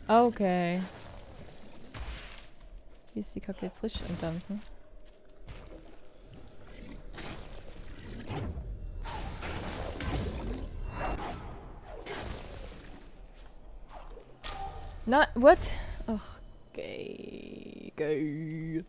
Okay. Hier ist die Kacke jetzt richtig am Dampfen. Na, what? Ach, gay. Gay.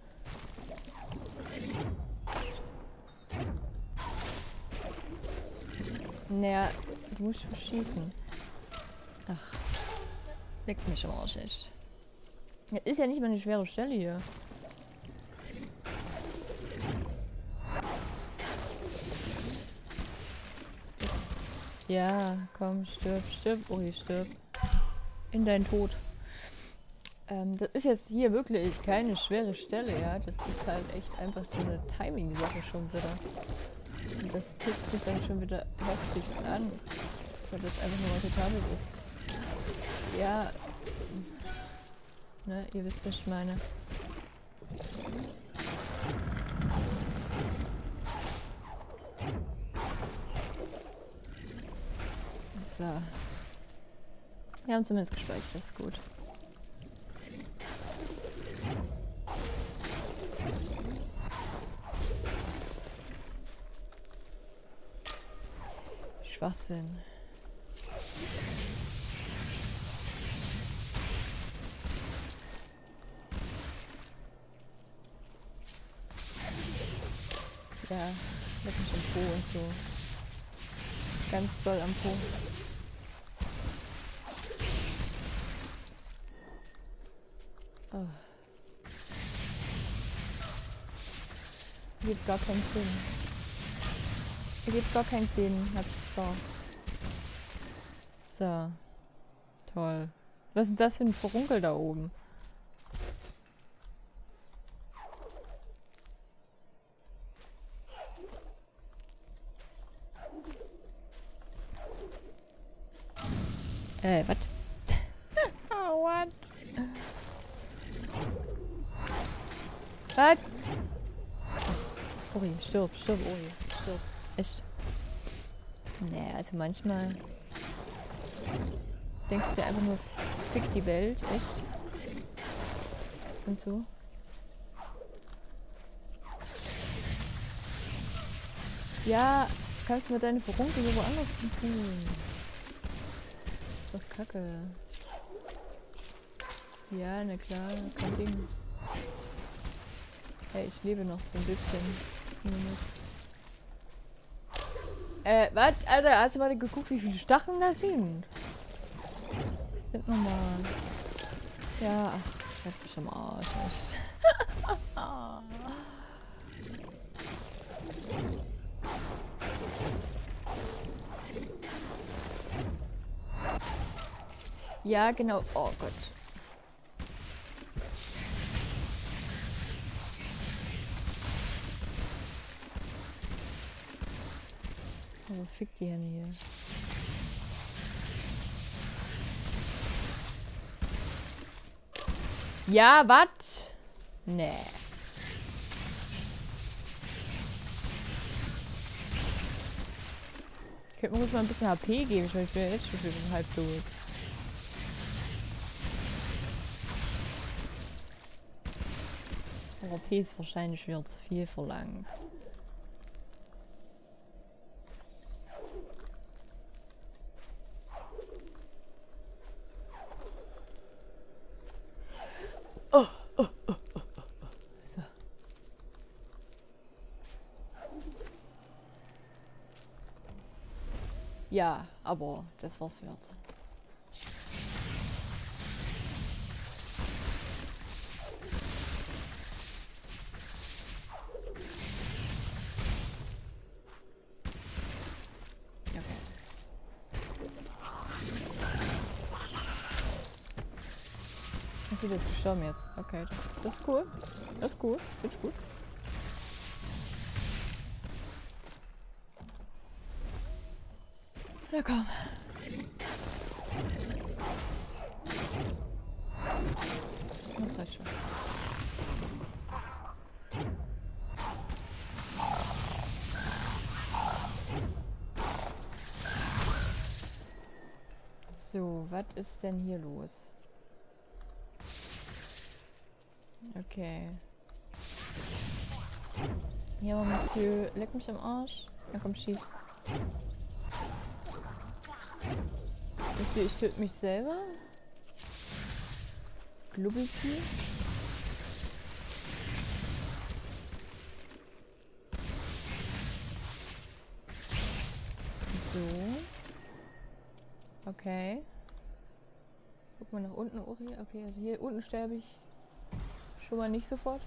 Naja, du musst schießen. Ach. Leckt mich am Arsch, echt. Das ist ja nicht mal eine schwere Stelle hier. Ja, komm, stirb, stirb. Ui, stirb. In deinen Tod. Das ist jetzt hier wirklich keine schwere Stelle, ja. Das ist halt echt einfach so eine Timing-Sache schon wieder. Und das pisst mich dann schon wieder heftigst an. Weil das einfach nur akzeptabel ist. Ja. Ne, ihr wisst, was ich meine. So. Wir haben zumindest gespeichert, das ist gut. Schwachsinn. Ja, leck mich am Po und so. Ganz doll am Po. Oh. Gibt gar keinen Sinn. Ergibt gar keinen Sinn, hab ich gesagt. So. Toll. Was ist das für ein Furunkel da oben? Was? Oh, what? Was? Uri, stirb, stirb, Uri, stirb. Echt? Nee, also manchmal denkst du dir einfach nur, fick die Welt, echt? Und so. Ja, kannst du mit deinen Furunkel hier woanders tun. Ist doch kacke. Ja, na klar, kein Ding. Hey, ich lebe noch so ein bisschen. Zumindest. Was? Alter, hast du mal geguckt, wie viele Stacheln da sind? Das ist nicht normal. Ja, ach, ich hab mich am Arsch. Ja, genau. Oh Gott. Oh, fick die Hände hier. Ja, wat? Nee. Könnte mir ruhig mal ein bisschen HP geben, ich bin jetzt schon wieder halb durch. Aber HP ist wahrscheinlich wieder zu viel verlangt. So. Ja, aber das war's wert. Sie ist gestorben jetzt. Okay, das ist cool. Das ist cool. Finde ich gut. Na komm. Das reicht schon. So, was ist denn hier los? Okay. Ja, aber Monsieur, leck mich am Arsch. Na komm, schieß. Monsieur, ich töte mich selber? Glubbelvieh? So. Okay. Guck mal nach unten, Uri. Okay, also hier unten sterbe ich schon mal nicht sofort.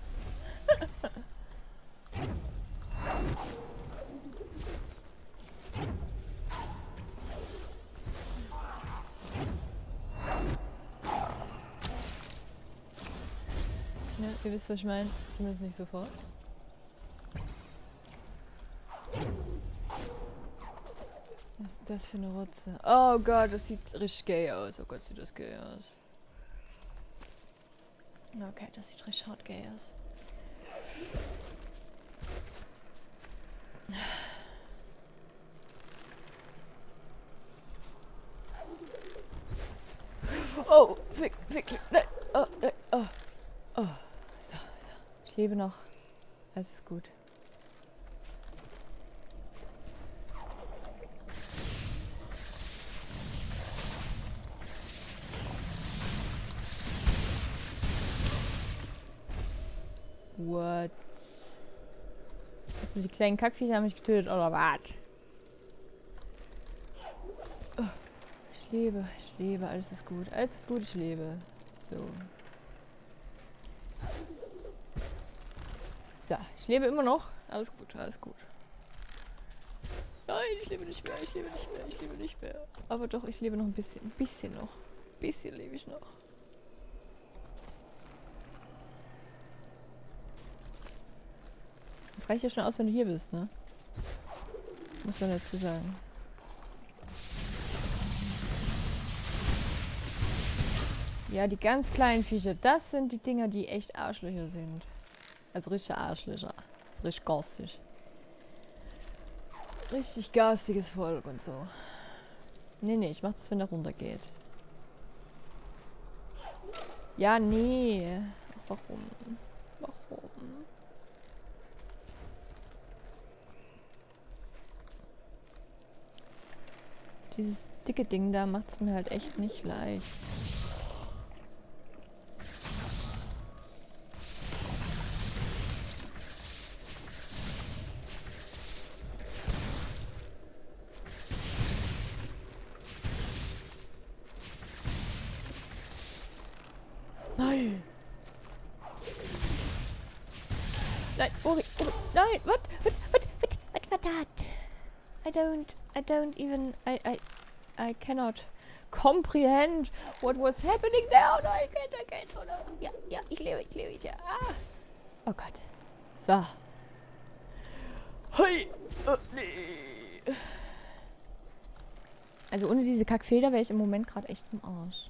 Ja, ihr wisst, was ich meine. Zumindest nicht sofort. Was ist das für eine Rotze? Oh Gott, das sieht richtig gay aus. Oh Gott, sieht das gay aus. Okay, das sieht richtig hart gay aus. Oh, Vic, nein, oh, nein, oh, oh. So. Ich lebe noch. Alles ist gut. What? Also die kleinen Kackviecher haben mich getötet, oder was? Oh, ich lebe, alles ist gut. Alles ist gut, ich lebe. So. So, ich lebe immer noch. Alles gut, alles gut. Nein, ich lebe nicht mehr, ich lebe nicht mehr, ich lebe nicht mehr. Aber doch, ich lebe noch ein bisschen noch. Ein bisschen lebe ich noch. Das reicht ja schon aus, wenn du hier bist, ne? Muss man dazu sagen. Ja, die ganz kleinen Viecher, das sind die Dinger, die echt Arschlöcher sind. Also richtige Arschlöcher. Also richtig garstig. Richtig garstiges Volk und so. Nee, ich mach das, wenn er runtergeht. Ja, nee. Ach, warum? Warum? Dieses dicke Ding da macht es mir halt echt nicht leicht. Nein! Nein, Uri, nein, what war das? I don't even, I cannot comprehend what was happening there. Oh nein, I can't, oh no. Ja, ich lebe, ja. Ah. Oh Gott. So. Hey! Oh, nee. Also ohne diese Kackfeder wäre ich im Moment gerade echt im Arsch.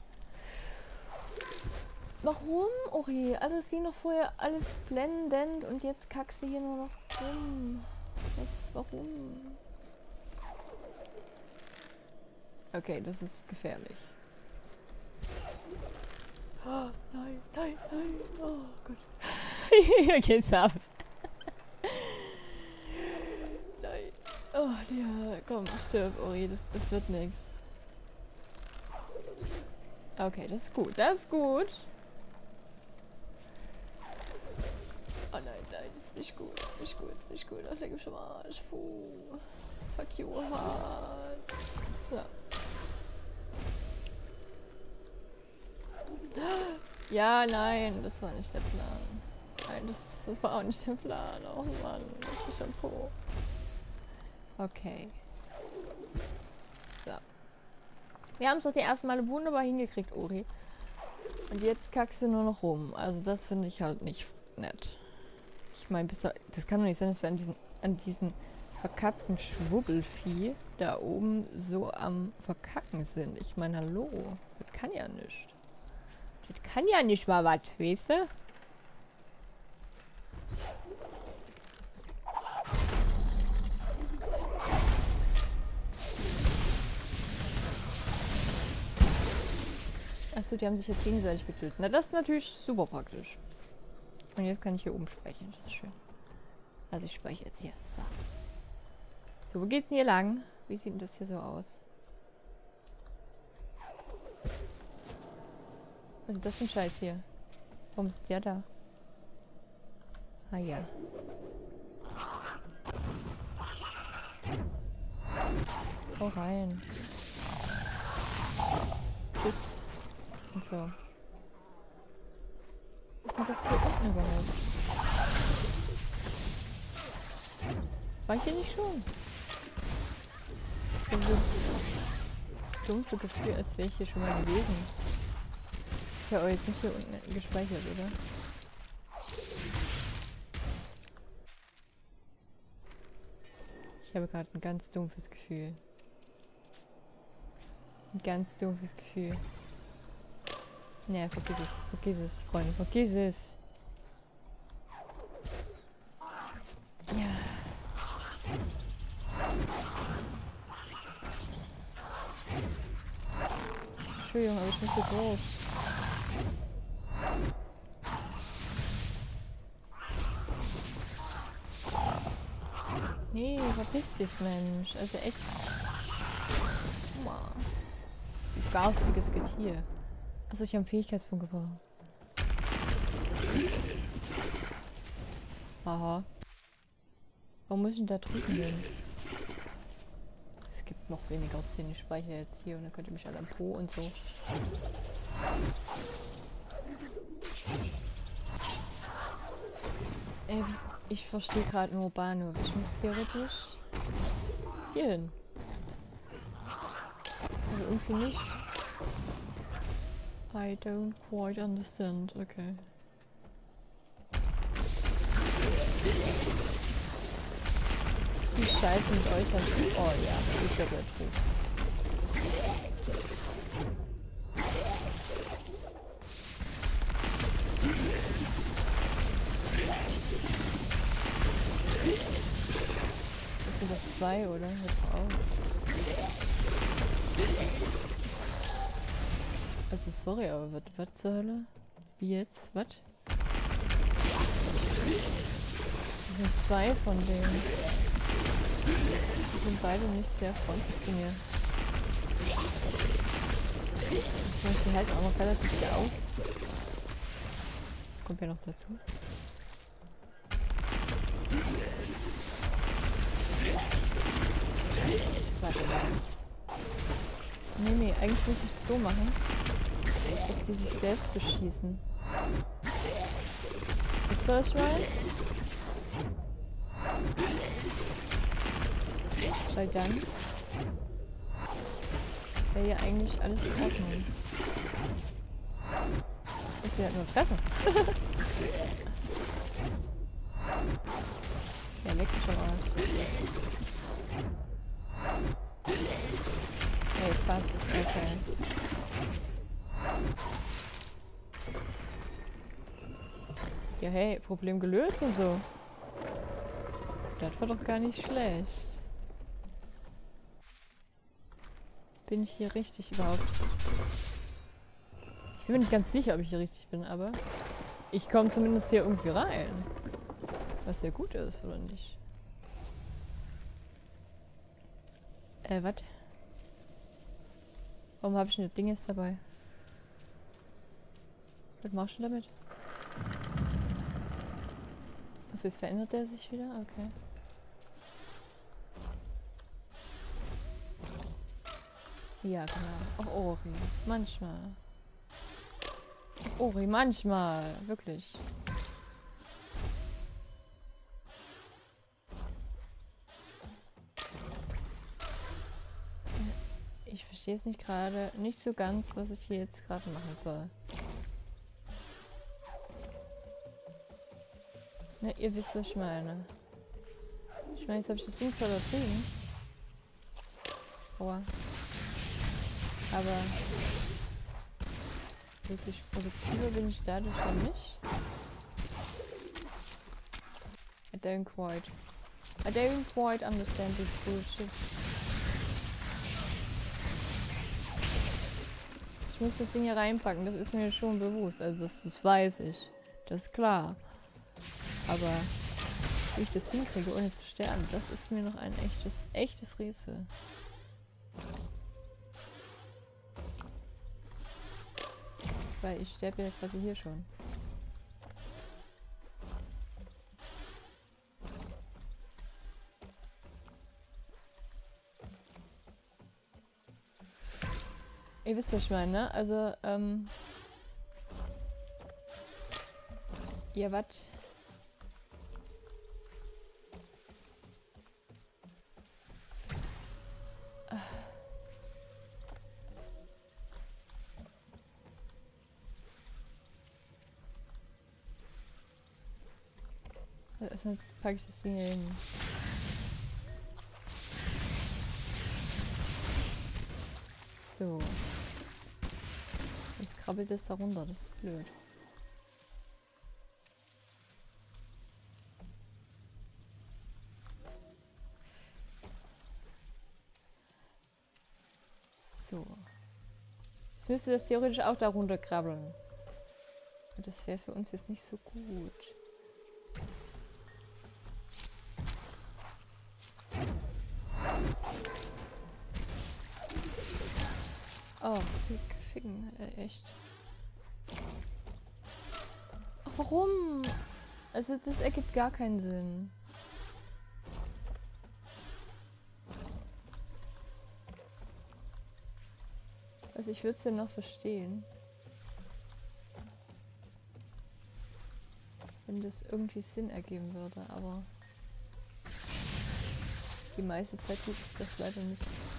Warum, Uri? Also es ging doch vorher alles blendend und jetzt kackst du hier nur noch rum. Warum? Okay, das ist gefährlich. Oh, nein. Oh Gott. Hier geht's ab. Nein. Oh, ja, komm, stirb, Uri. Das wird nix. Okay, das ist gut. Das ist gut. Oh nein, das ist nicht gut. Das ist nicht gut. Ach, leck mich am Arsch. Puh. Fuck you hard. So. Ja, nein, das war nicht der Plan. Nein, das war auch nicht der Plan. Oh Mann, ich bin schon froh. Okay. So. Wir haben es doch die ersten Male wunderbar hingekriegt, Uri. Und jetzt kackst du nur noch rum. Also das finde ich halt nicht nett. Ich meine, das kann doch nicht sein, dass wir an diesen verkackten Schwubbelvieh da oben so am Verkacken sind. Ich meine, hallo. Das kann ja nicht. Das kann ja nicht mal was, weißt du? Achso, die haben sich jetzt gegenseitig getötet. Na, das ist natürlich super praktisch. Und jetzt kann ich hier oben speichern. Das ist schön. Also ich speichere jetzt hier. So. So, wo geht's denn hier lang? Wie sieht denn das hier so aus? Was ist das für ein Scheiß hier? Warum ist der da? Ah ja. Hau rein. Tschüss. Und so. Was ist denn das hier unten überhaupt? War ich hier nicht schon? So das dumpfe Gefühl, als wäre ich hier schon mal gewesen. Ich habe jetzt nicht hier unten gespeichert, oder? Ich habe gerade ein ganz dumpfes Gefühl. Ein ganz dumpfes Gefühl. Naja, vergiss es, Freunde, vergiss es. Ja. Entschuldigung, aber ich bin zu groß. Nee, verpiss dich, Mensch. Also echt. Garstiges Getier. Achso, ich habe einen Fähigkeitspunkt gebraucht. Aha. Warum muss ich denn da drüben hin? Es gibt noch weniger Szenen. Ich speichere jetzt hier und dann könnt ihr mich alle am Po und so. Ich verstehe gerade nur Bahnhof. Ich muss theoretisch hier hin. Also irgendwie nicht. I don't quite understand. Okay. Die Scheiße mit euch hat... Oh ja, das ist ja gut. Das sind das 2, oder? Hört auf. Also sorry, aber was zur Hölle? Wie jetzt? Was? Das sind 2 von denen. Die sind beide nicht sehr freundlich zu mir. Die halten auch noch relativ viel aus. Das kommt ja noch dazu. Warte mal. Nee, eigentlich muss ich es so machen, dass die sich selbst beschießen. Ist das right? Weil dann wäre ja eigentlich alles in Ordnung. Ich will halt nur treffen. Ja, leck mich am Arsch. Ey, fast. Okay. Ja, hey, Problem gelöst und so. Das war doch gar nicht schlecht. Bin ich hier richtig überhaupt? Ich bin mir nicht ganz sicher, ob ich hier richtig bin, aber ich komme zumindest hier irgendwie rein. Was ja gut ist, oder nicht? Was? Warum habe ich denn das Ding jetzt dabei? Was machst du damit? Achso, jetzt verändert der sich wieder? Okay. Ja, genau. Auch Ori. Manchmal. Ori, manchmal. Wirklich. Ich verstehe es nicht gerade. Nicht so ganz, was ich hier jetzt gerade machen soll. Ne, ihr wisst, was ich meine. Ich meine, jetzt habe ich das Ding zwar übertrieben. Aua. Aber wirklich produktiver bin ich dadurch ja nicht. I don't quite understand this bullshit. Ich muss das Ding hier reinpacken, das ist mir schon bewusst. Also das weiß ich. Das ist klar. Aber wie ich das hinkriege, ohne zu sterben, das ist mir noch ein echtes Rätsel. Weil ich sterbe ja quasi hier schon. Ihr wisst, was ich meine, ne? Also, ja, was? Erstmal packe ich das Ding hier hin. So. Jetzt krabbelt es da runter, das ist blöd. So. Jetzt müsste das theoretisch auch da runter krabbeln. Das wäre für uns jetzt nicht so gut. Oh, ficken, echt. Ach, warum? Also das ergibt gar keinen Sinn. Also ich würde es ja noch verstehen. Wenn das irgendwie Sinn ergeben würde, aber die meiste Zeit tut es das leider nicht.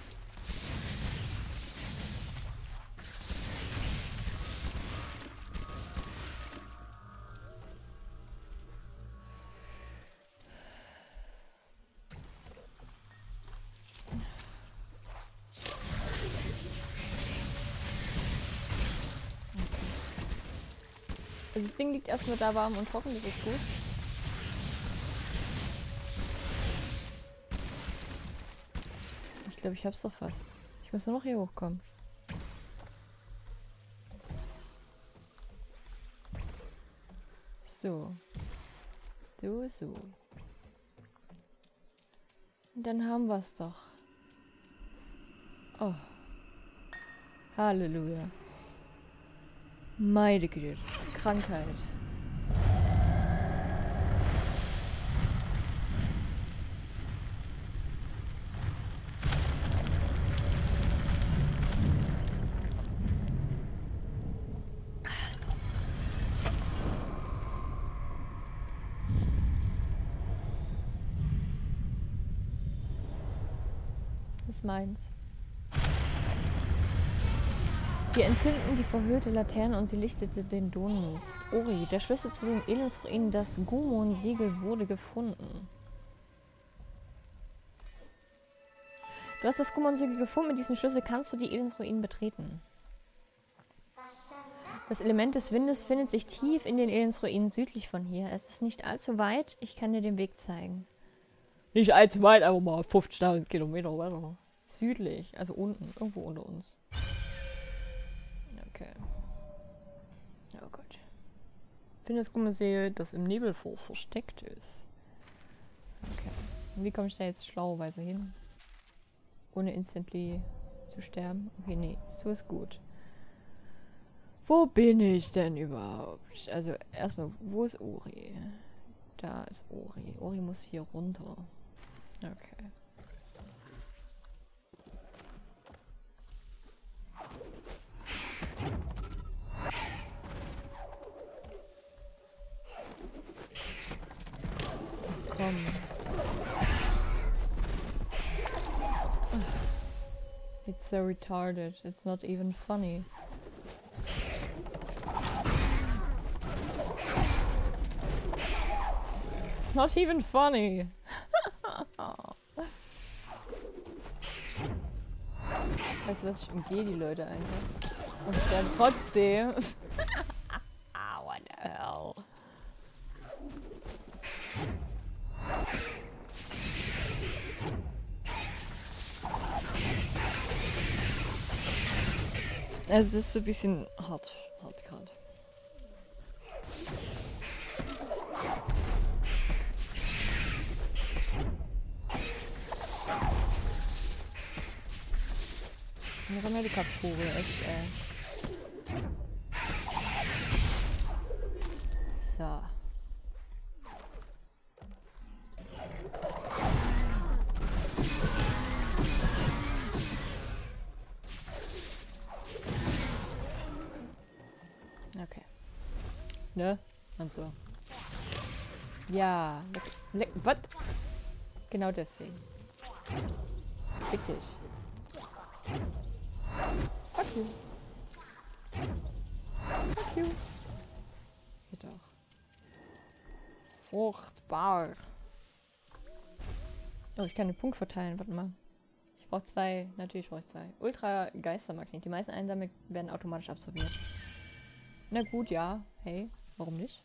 Also das Ding liegt erstmal da warm und trocken, das ist gut. Ich glaube, ich hab's doch fast. Ich muss nur noch hier hochkommen. So. So. Und dann haben wir es doch. Oh. Halleluja. Meine Güte. Krankheit. Das ist meins. Wir entzündeten die verhüllte Laterne und sie lichtete den Dunst. Ori, der Schlüssel zu den Elendsruinen, das Gumon-Siegel wurde gefunden. Du hast das Gumon-Siegel gefunden. Mit diesem Schlüssel kannst du die Elendsruinen betreten. Das Element des Windes findet sich tief in den Elendsruinen südlich von hier. Es ist nicht allzu weit. Ich kann dir den Weg zeigen. Nicht allzu weit, aber mal 50.000 Kilometer weiter. Südlich, also unten, irgendwo unter uns. Okay. Oh Gott. Ich finde das Gummiseil, das im Nebelforst versteckt ist. Okay. Und wie komme ich da jetzt schlauerweise hin? Ohne instantly zu sterben? Okay, nee, so ist gut. Wo bin ich denn überhaupt? Also erstmal, wo ist Ori? Da ist Ori. Ori muss hier runter. Okay. Komm. It's so retarded. It's not even funny. It's not even funny. Weißt du was, ich umgehe die Leute einfach. Und sterbe trotzdem. What the hell? Also das ist so ein bisschen hart gerade. Eine Remedicap-Kugel, echt, So. Okay. Ne? Und so. Ja. Was? Genau deswegen. Fick dich. Fuck you. Fuck you. Geht doch. Fruchtbar. Oh, ich kann den Punkt verteilen. Warte mal. Ich brauche 2. Natürlich brauche ich 2. Ultra Geistermagnet. Die meisten Einsammlungen werden automatisch absorbiert. Na gut, ja. Hey, warum nicht?